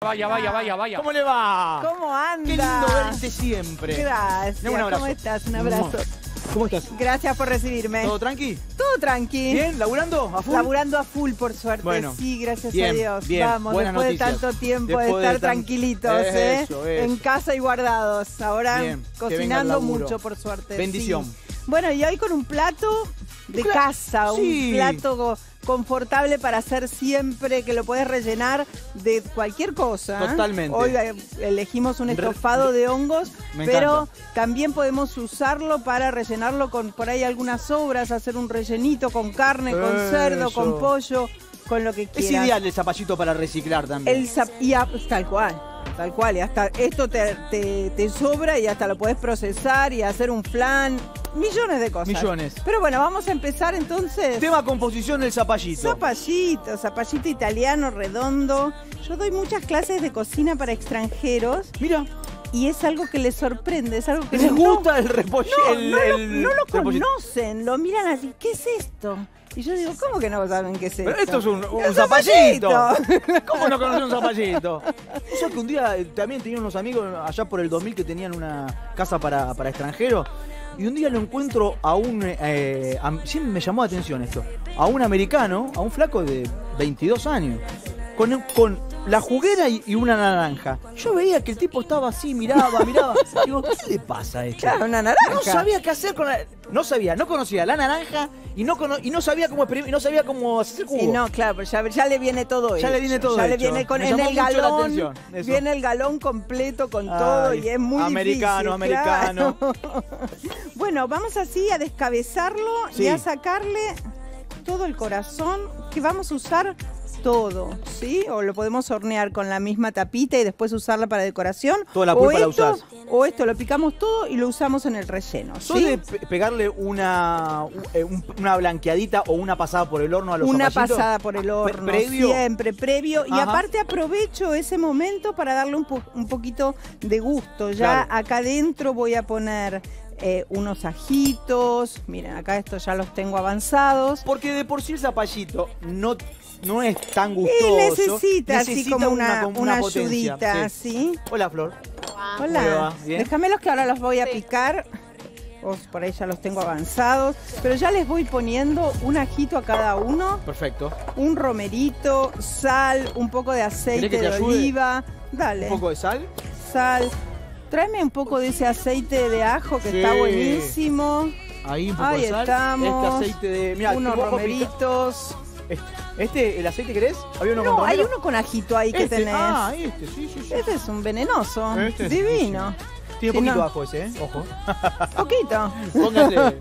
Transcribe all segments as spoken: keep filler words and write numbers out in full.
vaya, vaya, vaya, vaya. ¿Cómo le va? ¿Cómo anda? Qué lindo verte siempre. Gracias. Un abrazo. ¿Cómo estás? Un abrazo. ¿Cómo estás? Gracias por recibirme. ¿Todo tranqui? Todo tranqui. ¿Bien? ¿Laburando? ¿A full? Laburando a full, por suerte. Bueno, sí, gracias bien, a Dios. bien. Vamos, Buenas después noticias. de tanto tiempo Después de de estar tan- tranquilitos, Eso, ¿eh? eso. En casa y guardados. Ahora Bien, que venga el cocinando laburo. mucho, por suerte. Bendición. Sí. Bueno, y hoy con un plato de Cla- casa, sí. un plato confortable para hacer siempre, que lo puedes rellenar de cualquier cosa. Totalmente. Hoy eh, elegimos un Re- estofado de hongos, Me pero encanta. también podemos usarlo para rellenarlo con por ahí algunas sobras, hacer un rellenito con carne, con cerdo, Eso. con pollo, con lo que Es quieras. ideal el zapallito para reciclar también. El zap- y a- tal cual, tal cual. Y hasta esto te, te, te sobra y hasta lo podés procesar y hacer un flan. Millones de cosas. Millones. Pero bueno, vamos a empezar entonces. Tema composición del zapallito. Zapallito, zapallito italiano, redondo. Yo doy muchas clases de cocina para extranjeros Mira, y es algo que les sorprende, es algo que ¿les no- gusta el repollo? No, el, no, lo- el no lo repollito? conocen, lo miran así, ¿qué es esto? Y yo digo, ¿cómo que no saben qué es esto? Pero esto es un, un ¡Un zapallito. zapallito! ¿Cómo no conocer un zapallito? O sea que un día eh, también tenía unos amigos allá por el dos mil que tenían una casa para, para extranjeros. Y un día lo encuentro a un... Eh, a- siempre me llamó la atención esto. A un americano, a un flaco de veintidós años. Con, con la juguera y, y una naranja. Yo veía que el tipo estaba así, miraba, miraba. Digo, ¿qué le pasa a esto? Claro, una naranja. No sabía qué hacer con la... No sabía, no conocía la naranja y no, cono- y no sabía cómo exprimir, y no sabía cómo hacer jugo. Y no, claro, pero ya, ya le viene todo Ya hecho. le viene todo Ya le hecho. viene con Me en llamó el mucho la galón. atención, eso. Viene el galón completo con Ay, todo y es muy americano, difícil. americano. Claro. Bueno, vamos así a descabezarlo Sí. y a sacarle todo el corazón, que vamos a usar todo, ¿sí? O lo podemos hornear con la misma tapita y después usarla para decoración. Toda la o pulpa la esto, usás. O esto lo picamos todo y lo usamos en el relleno, ¿Sos ¿sí? de pe- pegarle una, un- eh, un- una blanqueadita o una pasada por el horno a los Una zapallitos? pasada por el horno, ¿Previo? siempre, previo. Y Ajá. aparte aprovecho ese momento para darle un, po- un poquito de gusto. Ya Claro. acá adentro voy a poner eh, unos ajitos. Miren, acá estos ya los tengo avanzados. Porque de por sí el zapallito no, no es tan Y gustoso. necesita, así Necesita como una, como una potencia, ayudita, sí. ¿sí? Hola, Flor. ¿Cómo le Hola. va? ¿Bien? Déjamelos que ahora los voy a picar. Vos por ahí ya los tengo avanzados. Pero ya les voy poniendo un ajito a cada uno. Perfecto. Un romerito, sal, un poco de aceite ¿Querés que te de ayude? oliva. Dale. Un poco de sal. Sal. Tráeme un poco de ese aceite de ajo que Sí. está buenísimo. Ahí un poco Ahí de sal. estamos. Este aceite de... Mirá, Unos ¿vos pica- romeritos. Este, este, ¿el aceite querés? ¿Había uno No, con hay romero? uno con ajito ahí que Este, tenés. Ah, este, sí, sí, sí. Este es un venenoso. Este es Divino. Tiene Si poquito no- ajo ese, ¿eh? Ojo. Poquito. Póngale.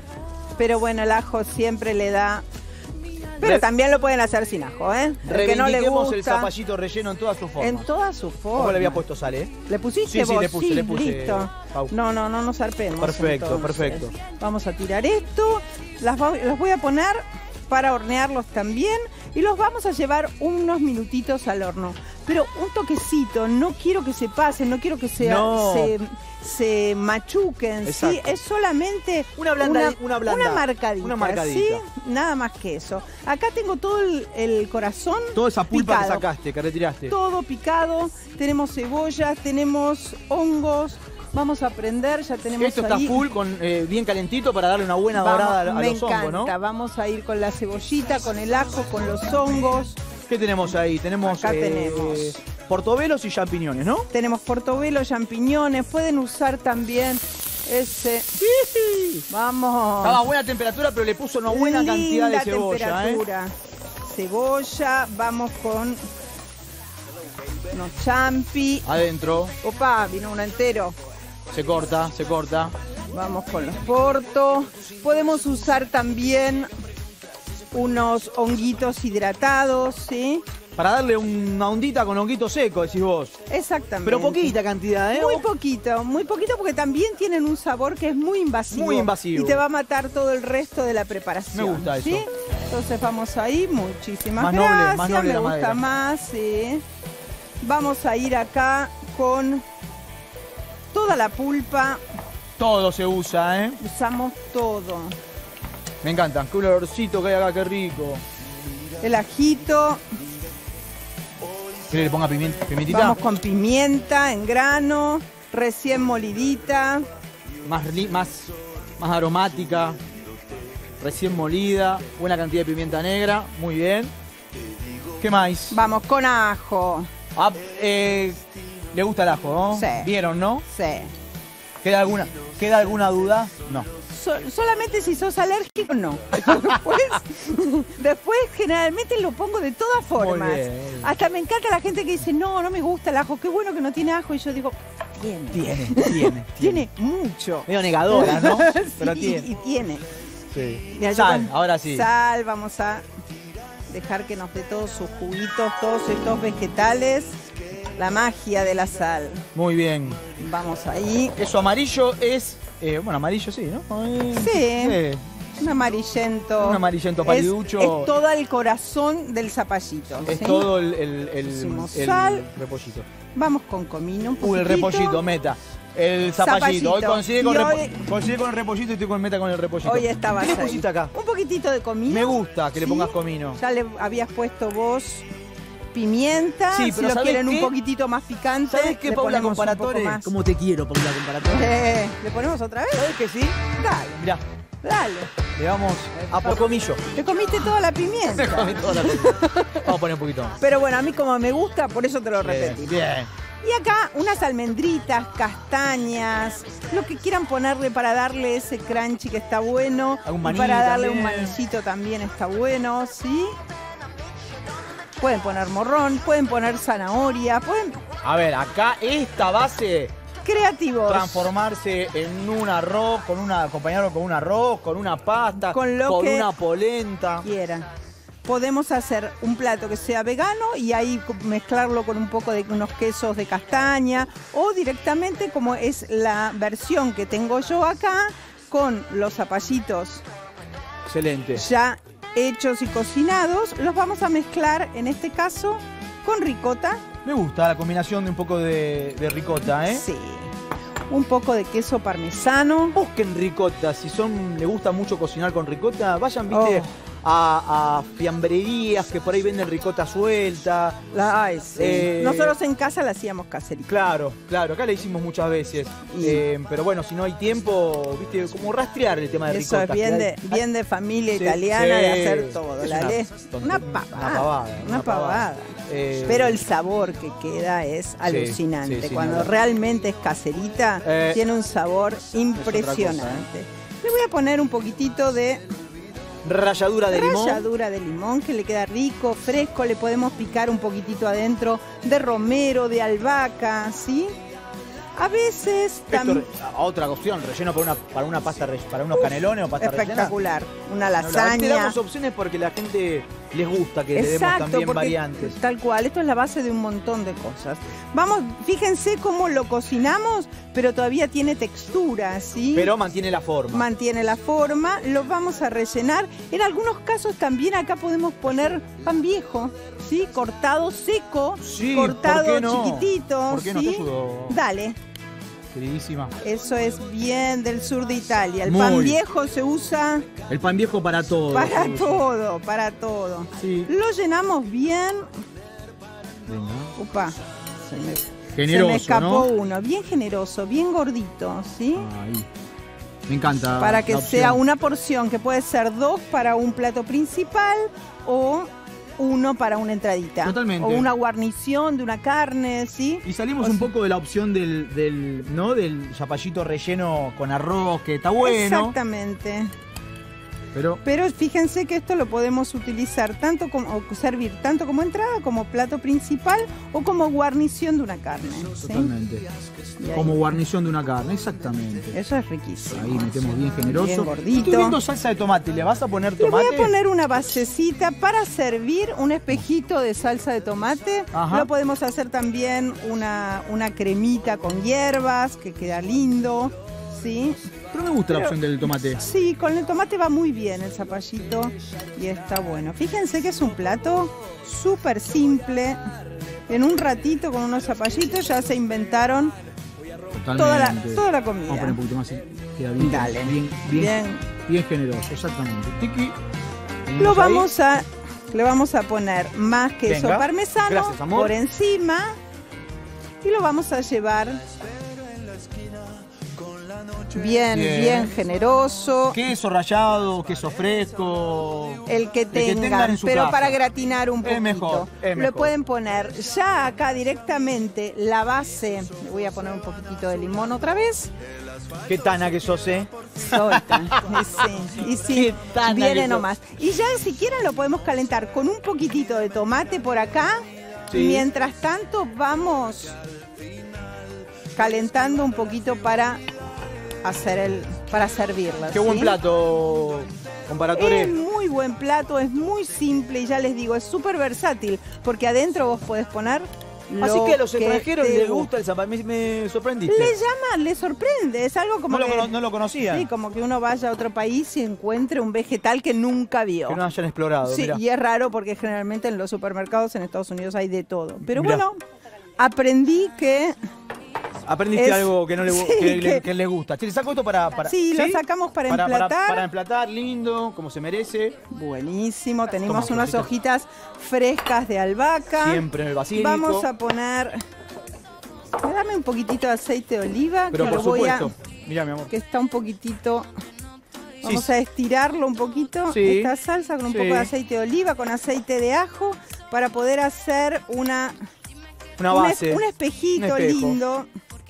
Pero bueno, el ajo siempre le da. Pero Re- también lo pueden hacer sin ajo, ¿eh? El que no le Reivindiquemos el gusta. zapallito relleno en todas sus formas. En toda su forma. Ojo, le había puesto sal, ¿eh? ¿Le pusiste Sí, sí, vos? le puse, le puse, listo. Pau. No, no, no nos zarpemos. Perfecto, entonces. perfecto. Vamos a tirar esto. Las va- los voy a poner para hornearlos también. Y los vamos a llevar unos minutitos al horno. Pero un toquecito, no quiero que se pasen, no quiero que se, No. se, se machuquen, ¿sí? Exacto. Es solamente Una blanda- una blanda- una marcadita, una marcadita. ¿sí? Nada más que eso. Acá tengo todo el, el corazón Toda esa pulpa picado. que sacaste, que retiraste. Todo picado, tenemos cebollas, tenemos hongos, vamos a prender, ya tenemos Esto está ahí. full, con, eh, bien calentito para darle una buena Vamos, dorada a, a me los hongos, encanta, ¿no? vamos a ir con la cebollita, con el ajo, con los hongos. ¿Qué tenemos ahí? Tenemos, Acá tenemos. portobelos y champiñones, ¿no? Tenemos portobelo, champiñones, pueden usar también ese. Vamos. Estaba a buena temperatura, pero le puso una buena cantidad de Linda cebolla, ¿eh? temperatura. Cebolla, vamos con unos champi. Adentro, Opa, vino uno entero. se corta, se corta. Vamos con los portos. Podemos usar también unos honguitos hidratados, ¿sí? Para darle una ondita con honguito seco, decís vos. Exactamente. Pero poquita cantidad, ¿eh? Muy poquito, muy poquito porque también tienen un sabor que es muy invasivo. Muy invasivo. Y te va a matar todo el resto de la preparación. Me gusta ¿sí? eso. Entonces vamos ahí, muchísimas Más noble, gracias. más noble me la gusta madera. más, sí. Vamos a ir acá con toda la pulpa. Todo se usa, ¿eh? Usamos todo. Me encanta. Qué olorcito que hay acá, qué rico. El ajito. ¿Querés que le ponga pimienta, pimentita? Vamos con pimienta en grano, recién molidita. Más, más, más aromática, recién molida, buena cantidad de pimienta negra, muy bien. ¿Qué más? Vamos con ajo. Ah, eh, ¿le gusta el ajo, no? Sí. ¿Vieron, no? Sí. ¿Queda alguna, ¿queda alguna duda? No. So, solamente si sos alérgico, no. Después, después generalmente lo pongo de todas formas. Muy bien. Hasta me encanta la gente que dice, no, no me gusta el ajo, qué bueno que no tiene ajo. Y yo digo, tiene. Tiene, tiene. Tiene mucho. Medio negadora, ¿no? Pero Sí, tiene. y tiene. Sí. Mira, yo Sal, con ahora sí. Sal, vamos a dejar que nos dé todos sus juguitos, todos estos vegetales. La magia de la sal. Muy bien. Vamos ahí. Eso amarillo es... Eh, bueno, amarillo sí, ¿no? Eh, Sí. Un amarillento. Un amarillento Es, paliducho. es todo el corazón del zapallito. Es ¿sí? todo el, el, el, Pusimos el sal. repollito. Vamos con comino un poquitito. Uy, el repollito, meta. El zapallito. Zapallito. Hoy coincide con, Y repo- hoy- coincide con el repollito y estoy con meta con el repollito. Hoy estabas ¿Qué le ahí. pusiste acá? Un poquitito de comino. Me gusta que le ¿sí? pongas comino. Ya le habías puesto vos pimienta. Sí, si pero lo ¿sabés quieren qué? un poquitito más picante. ¿Sabes qué, le Paula ponemos un poco Comparatore? más. ¿Cómo te quiero, Paula Comparatore? Eh, ¿Le ponemos otra vez? ¿Sabes que sí? Dale, Mirá, dale. le vamos a por comillo. Te comiste toda la pimienta. Me comí toda la cosa. Vamos a poner un poquito más. Pero bueno, a mí como me gusta, por eso te lo repetí. Bien, bien. Y acá unas almendritas, castañas, lo que quieran ponerle para darle ese crunchy que está bueno. Algún Y maní para darle también. un manicito también está bueno, ¿sí? Pueden poner morrón, pueden poner zanahoria, pueden... A ver, acá esta base Creativos. transformarse en un arroz, con una, acompañarlo con un arroz, con una pasta, Con lo que- una polenta. Quieran. Podemos hacer un plato que sea vegano y ahí mezclarlo con un poco de unos quesos de castaña o directamente como es la versión que tengo yo acá con los zapallitos Excelente. ya hechos y cocinados, los vamos a mezclar en este caso con ricota. Me gusta la combinación de un poco de, de ricota, ¿eh? Sí. Un poco de queso parmesano. Busquen ricota, si son, les gusta mucho cocinar con ricota, vayan, viste, Oh. a, a fiambrerías que por ahí venden ricota suelta. Ay, sí. Eh, Nosotros en casa la hacíamos caserita. Claro, claro, acá la hicimos muchas veces. Y- Eh, pero bueno, si no hay tiempo, viste, como rastrear el tema de Eso ricota. es bien que de, hay- bien de familia Sí, italiana sí. de hacer todo. Es La una le- tontería, una una pavada. pavada, Una una pavada. pavada. Eh, Pero el sabor que queda es alucinante. sí, sí, Cuando no. realmente es caserita, Eh, tiene un sabor impresionante. cosa, ¿eh? Le voy a poner un poquitito de Ralladura de limón. ralladura de limón que le queda rico, fresco. Le podemos picar un poquitito adentro de romero, de albahaca, ¿sí? A veces Esto, también... a otra opción, relleno para una, para una pasta, re- para unos canelones o pasta rellena. Espectacular. Una No, la verdad, te lasaña. damos opciones porque la gente les gusta que le demos también porque variantes. tal cual, esto es la base de un montón de cosas. Vamos, fíjense cómo lo cocinamos, pero todavía tiene textura, ¿sí? Pero mantiene la forma. Mantiene la forma, lo vamos a rellenar. En algunos casos también acá podemos poner pan viejo, ¿sí? Cortado seco, Sí, cortado ¿por qué no? chiquitito, ¿Por qué no? ¿sí? Te ayudo, Dale, queridísima. eso es bien del sur de Italia. El Muy. pan viejo se usa El pan viejo para todo. para se usa. todo, para todo. Sí. Lo llenamos bien. Venga. Upa, se me, Generoso, se me escapó ¿no? uno. Bien generoso, bien gordito, ¿sí? Ahí. Me encanta. Para que la opción. sea una porción que puede ser dos para un plato principal o uno para una entradita. Totalmente. O una guarnición de una carne, ¿sí? Y salimos O un sea- poco de la opción del, del, ¿no? del zapallito relleno con arroz, que está bueno. Exactamente. Pero Pero fíjense que esto lo podemos utilizar tanto como, o servir tanto como entrada, como plato principal o como guarnición de una carne. ¿sí? totalmente. Y ahí- Como guarnición de una carne, exactamente. Eso es riquísimo. Ahí metemos bien generoso. Bien gordito. Estoy viendo salsa de tomate. ¿Le vas a poner Le voy tomate? a poner una basecita para servir un espejito de salsa de tomate. Ajá. Lo podemos hacer también una, una cremita con hierbas, que queda lindo. ¿Sí? Pero me gusta la Pero- opción del tomate. Sí, con el tomate va muy bien el zapallito y está bueno. Fíjense que es un plato súper simple. En un ratito con unos zapallitos ya se inventaron Totalmente. toda la, toda la Vamos a poner comida. un poquito más. así Queda bien. Dale. Bien, bien, Bien. bien generoso, exactamente. Tiki. Lo Venimos ahí. vamos a Le vamos a poner más queso Venga. parmesano Gracias, amor. por encima y lo vamos a llevar bien, bien, Bien. generoso. Queso rallado, queso fresco. El que El que tengan, tengan en su pero casa. para gratinar un Es poquito. mejor, es Le mejor. pueden poner ya acá directamente la base. Le voy a poner un poquitito de limón otra vez. Qué tana que sos, ¿eh? Solta. Y sí, y sí, Qué tana que viene sos. nomás. Y ya si quieren lo podemos calentar con un poquitito de tomate por acá. Sí. Mientras tanto vamos calentando un poquito para hacer el, para servirla. Qué buen ¿sí? plato, comparatore. Es muy buen plato, es muy simple y ya les digo, es súper versátil porque adentro vos podés poner lo Así que a los extranjeros te les gusta el zapallo. Me, me sorprendiste. Le llama, le sorprende, es algo como no, lo, que... cono- no lo conocía. Sí, como que uno vaya a otro país y encuentre un vegetal que nunca vio. Que no hayan explorado. Sí, mirá. y es raro porque generalmente en los supermercados en Estados Unidos hay de todo. Pero Mirá. bueno, aprendí que... Aprendiste es- algo que no le, gu- sí, que, le- que- que le gusta. Che, le saco esto para, para. Sí, lo sacamos para Para, emplatar. para emplatar, lindo, como se merece. Buenísimo, tenemos Toma, unas Rosita. hojitas frescas de albahaca. Siempre en el basílico. Vamos a poner... Dame un poquitito de aceite de oliva, Pero que por lo voy a... supuesto. Mirá, mi amor. que está un poquitito... Sí. Vamos a estirarlo un poquito, Sí. esta salsa con un Sí. poco de aceite de oliva, con aceite de ajo, para poder hacer una, Una un, base. es- un espejito Un espejo. lindo.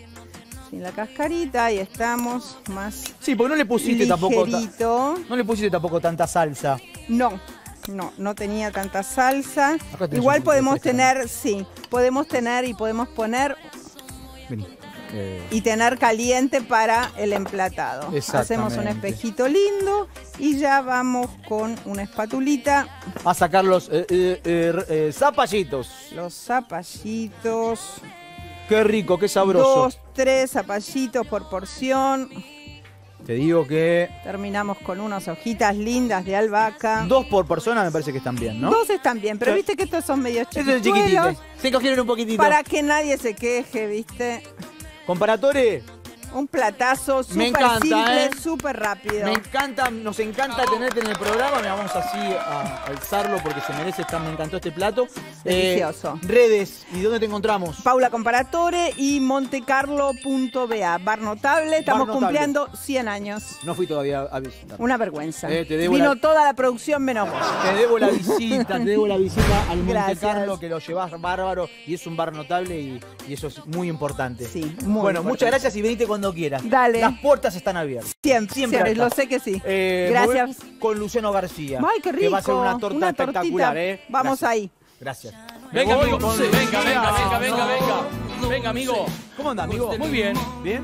Sin la cascarita, ahí estamos, más Sí, porque no le pusiste tampoco. ta- ligerito. No le pusiste tampoco tanta salsa. No, no, no tenía tanta salsa. Acá tenés Igual un poquito podemos de fresca. tener, sí, podemos tener y podemos poner Vení. Eh, y tener caliente para el emplatado. Hacemos un Exactamente. espejito lindo y ya vamos con una espatulita. a sacar los eh, eh, eh, eh, zapallitos. Los zapallitos. Qué rico, qué sabroso. Dos, tres zapallitos por porción. Te digo que Terminamos con unas hojitas lindas de albahaca. dos por persona me parece que están bien, ¿no? Dos están bien, pero Sí. viste que estos son medio Eso es chiquititos. chiquitito. Se cogieron un poquitito. Para que nadie se queje, viste. Comparatore, Un platazo Me súper encanta, simple, ¿eh? súper rápido. me encanta, nos encanta tenerte en el programa. Me vamos así a alzarlo porque se merece. Está, me encantó este plato. Delicioso. Eh, redes, ¿y dónde te encontramos? Paula Comparatore y montecarlo punto b a. Bar Notable, estamos Bar Notable. cumpliendo cien años. No fui todavía a visitar. Una vergüenza. Eh, te debo Vino la- toda la producción menos vos. Te debo la visita, te debo la visita al Monte Gracias. Carlo, que lo llevas bárbaro y es un bar notable y, y eso es muy importante. Sí, muy Bueno, importante. muchas gracias y venite cuando quieras. Dale. Las puertas están abiertas. Siempre, Siempre siempre, acá. lo sé que sí. Eh, Gracias. voy con Luciano García. Ay, qué rico. Que va a ser una torta Una espectacular, tortita. ¿eh? Vamos Gracias. ahí. Gracias. Venga, Me voy amigo. con Venga, venga, Luciano. venga, venga, venga. Venga, amigo. ¿Cómo anda, amigo? Muy bien. ¿Bien?